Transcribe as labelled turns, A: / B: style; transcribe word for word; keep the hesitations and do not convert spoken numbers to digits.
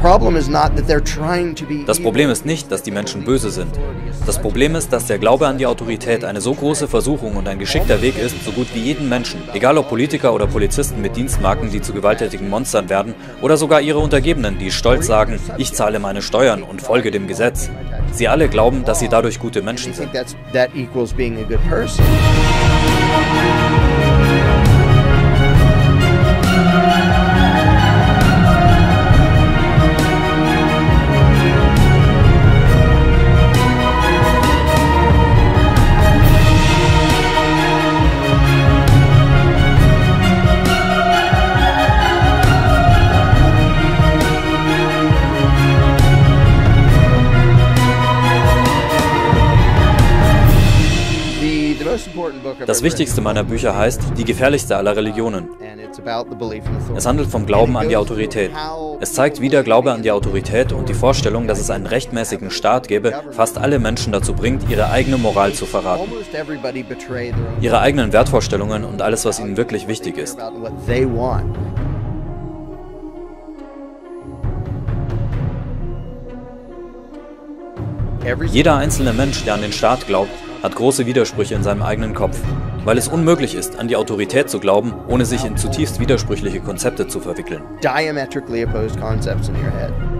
A: Das Problem ist nicht, dass die Menschen böse sind. Das Problem ist, dass der Glaube an die Autorität eine so große Versuchung und ein geschickter Weg ist, so gut wie jeden Menschen, egal ob Politiker oder Polizisten mit Dienstmarken, die zu gewalttätigen Monstern werden, oder sogar ihre Untergebenen, die stolz sagen, ich zahle meine Steuern und folge dem Gesetz. Sie alle glauben, dass sie dadurch gute Menschen sind. Das wichtigste meiner Bücher heißt Die gefährlichste aller Religionen. Es handelt vom Glauben an die Autorität. Es zeigt, wie der Glaube an die Autorität und die Vorstellung, dass es einen rechtmäßigen Staat gäbe, fast alle Menschen dazu bringt, ihre eigene Moral zu verraten. Ihre eigenen Wertvorstellungen und alles, was ihnen wirklich wichtig ist. Jeder einzelne Mensch, der an den Staat glaubt, hat große Widersprüche in seinem eigenen Kopf, weil es unmöglich ist, an die Autorität zu glauben, ohne sich in zutiefst widersprüchliche Konzepte zu verwickeln.
B: Diametrically opposed concepts in your head.